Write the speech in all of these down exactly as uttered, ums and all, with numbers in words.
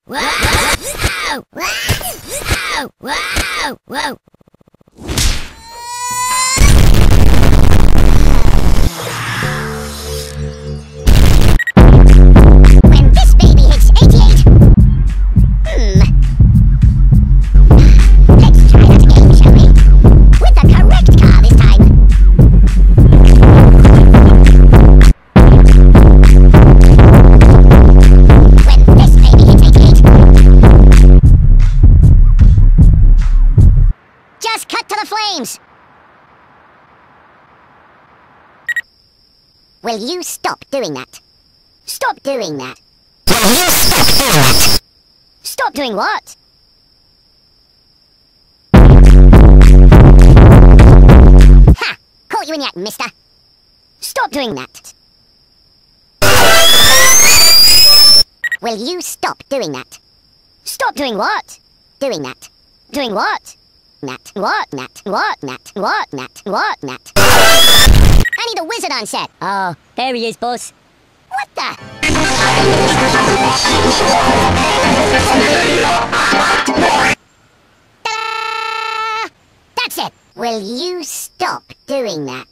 Whoa! Whoa! Whoa! Whoa! When this baby hits eighty-eight, hmm. Let's try that again, shall we? With the correct car this time. When this baby hits eighty-eight, just cut to the flames. Will you stop doing that? Stop doing that. Will you stop doing that? Stop doing what? Ha! Caught you in the act, mister. Stop doing that. Will you stop doing that? Stop doing what? Doing that. Doing what? Nat. What? Nat. What? Nat. What? Nat. What? Nat. I need a wizard on set. Oh, there he is, boss. What the? Ta-da! That's it. Will you stop doing that?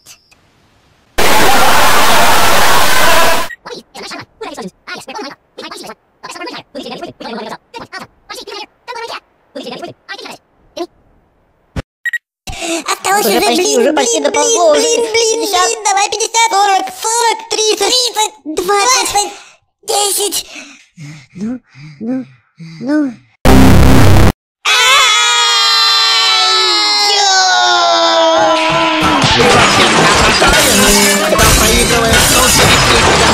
Осталось уже почти, уже почти доползло. Блин, блин, блин, блин, давай пятьдесят, сорок, сорок, тридцать, тридцать, двадцать, десять. Ну, ну, ну. Когда проигрываешь,